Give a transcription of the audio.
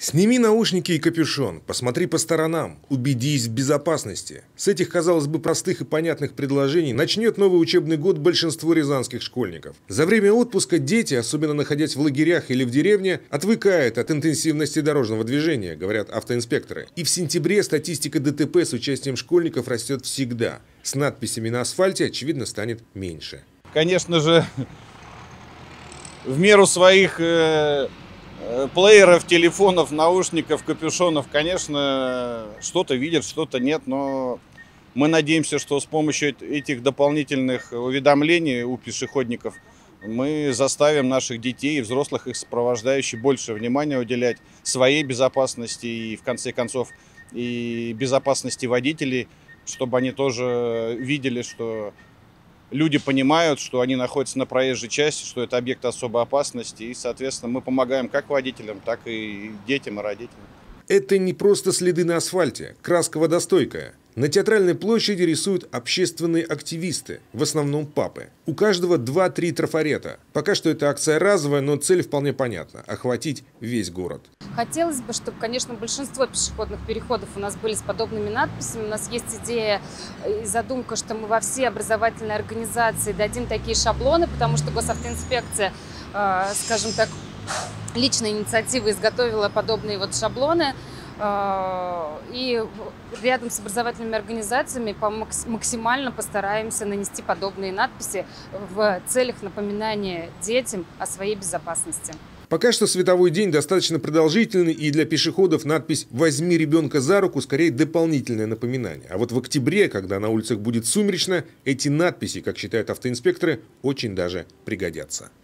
Сними наушники и капюшон, посмотри по сторонам, убедись в безопасности. С этих, казалось бы, простых и понятных предложений начнет новый учебный год большинство рязанских школьников. За время отпуска дети, особенно находясь в лагерях или в деревне, отвыкают от интенсивности дорожного движения, говорят автоинспекторы. И в сентябре статистика ДТП с участием школьников растет всегда. С надписями на асфальте, очевидно, станет меньше. Конечно же, в меру своих плееров, телефонов, наушников, капюшонов, конечно, что-то видят, что-то нет, но мы надеемся, что с помощью этих дополнительных уведомлений у пешеходников мы заставим наших детей и взрослых, их сопровождающих, больше внимания уделять своей безопасности и, в конце концов, и безопасности водителей, чтобы они тоже видели, что люди понимают, что они находятся на проезжей части, что это объект особой опасности, и, соответственно, мы помогаем как водителям, так и детям и родителям. Это не просто следы на асфальте, краска водостойкая. На Театральной площади рисуют общественные активисты, в основном папы. У каждого 2-3 трафарета. Пока что эта акция разовая, но цель вполне понятна – охватить весь город. Хотелось бы, чтобы, конечно, большинство пешеходных переходов у нас были с подобными надписями. У нас есть идея и задумка, что мы во все образовательные организации дадим такие шаблоны, потому что госавтоинспекция, скажем так, личной инициативой изготовила подобные вот шаблоны. И рядом с образовательными организациями максимально постараемся нанести подобные надписи в целях напоминания детям о своей безопасности. Пока что световой день достаточно продолжительный, и для пешеходов надпись «Возьми ребенка за руку» скорее дополнительное напоминание. А вот в октябре, когда на улицах будет сумеречно, эти надписи, как считают автоинспекторы, очень даже пригодятся.